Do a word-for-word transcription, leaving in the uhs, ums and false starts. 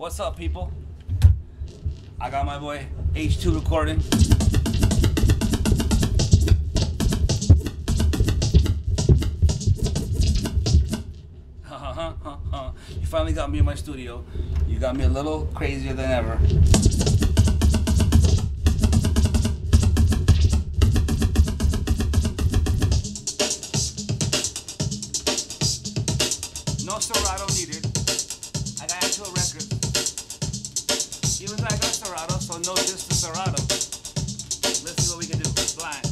what's up, people? I got my boy H two recording. You finally got me in my studio. You got me a little crazier than ever. No sHaVo needed. I got actual records. Even though I got sHaVo, so no diss to sHaVo. Let's see what we can do. Blind.